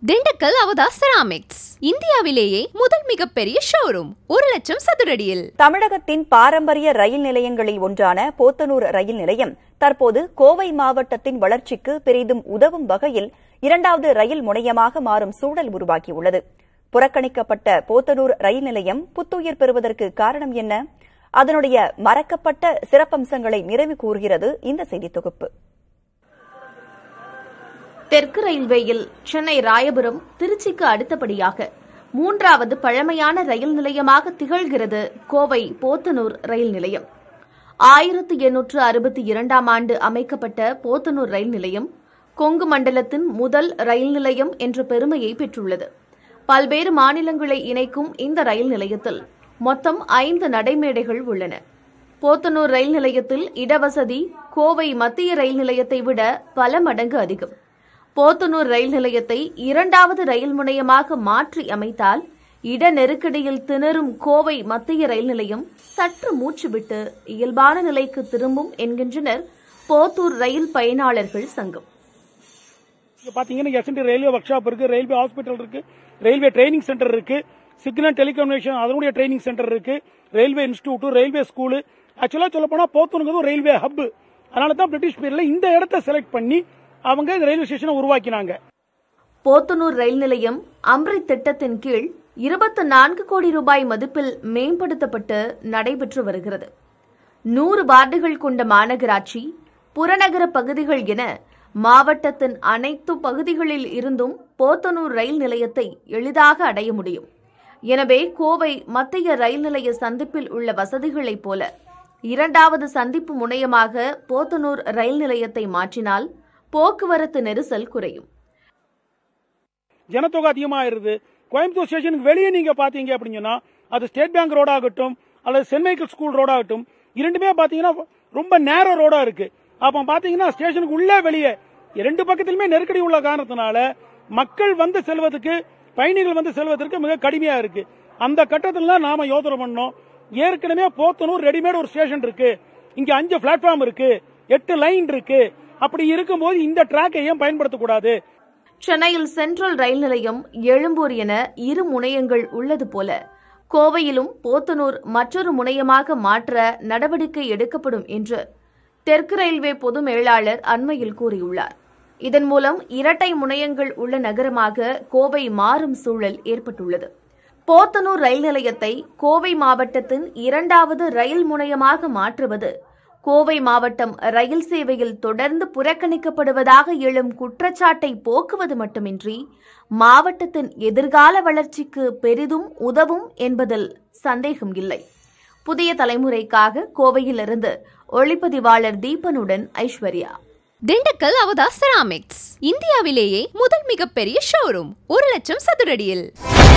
திண்டுக்கல் அவதா ceramics இந்தியாவிலேயே முதல் மிகப்பெரிய ஷோரூம் 1,00,000 சதுரடியில். தமிழகத்தின் பாரம்பரிய ரயில் நிலையங்களில் ஒன்றான போத்தனூர் ரயில் நிலையம் தற்போது கோவை மாவட்டத்தின் வளர்ச்சிக்கு பெரிதும் உதவும் வகையில் 2வது ரயில் முனையமாக மாறும் சூழல் உருவாகியுள்ளது. புறக்கணிக்கப்பட்ட போத்தனூர் ரயில் நிலையம் புத்துயிர் பெறுவதற்கு காரணம் என்ன? அதனுடைய மறக்கப்பட்ட சிறப்பம்சங்களை நிறைவு கூறுகிறது இந்த செய்தி தொகுப்பு. தெற்கு ரயில்வேயில் சென்னை ராயபுரம் திருச்சிக்கு அடுத்தபடியாக 3வது பழமையான ரயில் நிலையமாக திகழ்கிறது கோவை போத்தனூர் ரயில் நிலையம். 1862ஆம் ஆண்டு அமைக்கப்பட்ட போத்தனூர் ரயில் நிலையம் கொங்கு மண்டலத்தின் முதல் ரயில் நிலையம் என்ற பெருமையை பெற்றுள்ளது. பல்வேறு மாநிலங்களை இணைக்கும் இந்த ரயில் நிலையத்தில் மொத்தம் 5 நடைமேடைகள் உள்ளன. போத்தனூர் ரயில் நிலையத்தில் இடவசதி கோவை மத்திய ரயில் நிலையத்தை விட பல மடங்கு அதிகம். போத்தனூர் ரயில் நிலையத்தை 2வது ரயில் முனையமாக மாற்றி அமைத்தால் இட நெருக்கடியில் திணறும் கோவை மத்திய ரயில் நிலையம் சற்று மூச்சுவிட்டு இயல்பான நிலைக்கு திரும்பும் என்கின்றனர் போத்தூர் ரயில் பயனாளர்கள் சங்கம். பாத்தீங்கன்னா ரயில்வே ஒர்க் ஷாப் இருக்கு, ரயில்வே ஹாஸ்பிட்டல் இருக்கு, ரயில்வே ட்ரைனிங் சென்டர் இருக்கு, சிக்னல் டெலிகம்யூனிகேஷன் அதனுடைய ட்ரைனிங் சென்டர் இருக்கு, railway institute, railway school. Actually சொல்ல போனா போத்தனூர் ரயில்வே ஹப். அதனாலதான் பிரிட்டிஷ் பீரியட்ல இந்த இடத்தை செலக்ட் பண்ணி அவங்க ரயில்வே ஸ்டேஷனை உருவாக்கினாங்க. போத்தனூர் ரயில் நிலையம் அம்ரித் திட்டத்தின் கீழ் 24 கோடி ரூபாய் மதிப்பில் மேம்படுத்தப்பட்டு நடைபெற்று வருகிறது. 100 வார்டுகள் கொண்ட மாநகராட்சி, புறநகர பகுதிகள் என மாவட்டத்தின் அனைத்து பகுதிகளில் இருந்தும் போத்தனூர் ரயில் நிலையத்தை எளிதாக அடைய முடியும். எனவே கோவை மத்திய ரயில் நிலைய சந்திப்பில் உள்ள வசதிகளைப் போல 2வது சந்திப்பு முனையமாக போத்தனூர் ரயில் நிலையத்தை மாற்றினால் போக்குவரத்து நெரிசல் குறையும். ஜனத்தொகை அதிகமாயிருது. கோயம்புத்தூர் ஸ்டேஷனுக்கு வெளியே நீங்க பாத்தீங்க அப்படின்னா அது ஸ்டேட் பேங்க் ரோடா ஆகட்டும் அல்லது சென்ட் மைக்கேல் ஸ்கூல் ரோடா ஆகட்டும், இரண்டுமே பாத்தீங்கன்னா ரொம்ப நேரோ ரோடா இருக்கு. அப்ப பாத்தீங்கன்னா ஸ்டேஷனுக்கு உள்ளே வெளியே 2 பக்கத்திலுமே நெருக்கடி உள்ள காரணத்தினால மக்கள் வந்து செல்வதற்கு, பயணிகள் வந்து செல்வதற்கு மிக கடுமையா இருக்கு. அந்த கட்டத்துல நாம யோசனை பண்ணோம். ஏற்கனவே போத்தனூர் ரெடிமேட் ஒரு ஸ்டேஷன் இருக்கு, இங்க 5 பிளாட்ஃபார்ம் இருக்கு, 8 லைன் இருக்கு. அப்படி இருக்கும்போது இந்த டிராக்கை ஏன் பயன்படுத்தக்கூடாது? சென்னையில் சென்ட்ரல் ரயில் நிலையம், எழும்பூர் என 2 முனையங்கள் உள்ளது போல கோவையிலும் போத்தனூர் மற்றொரு முனையமாக மாற்ற நடவடிக்கை எடுக்கப்படும் என்று தெற்கு ரயில்வே பொது மேலாளர் அண்மையில் கூறியுள்ளார். இதன் மூலம் 2 முனையங்கள் உள்ள நகரமாக கோவை மாறும் சூழல் ஏற்பட்டுள்ளது. போத்தனூர் ரயில் நிலையத்தை கோவை மாவட்டத்தின் 2வது ரயில் முனையமாக மாற்றுவது கோவை மாவட்டம் ரயில் சேவையில் தொடர்ந்து புறக்கணிக்கப்படுவதாக எழும் குற்றச்சாட்டை போக்குவது மட்டுமின்றி மாவட்டத்தின் எதிர்கால வளர்ச்சிக்கு பெரிதும் உதவும் என்பதில் சந்தேகம் இல்லை. புதிய தலைமுறைக்காக கோவையிலிருந்து ஒளிப்பதிவாளர் தீபனுடன் ஐஸ்வர்யா. திண்டுக்கல் அவதா செராமிக்ஸ் இந்தியாவிலேயே முதல் மிகப்பெரிய ஷோரூம் 1,00,000 சதுரடியில்.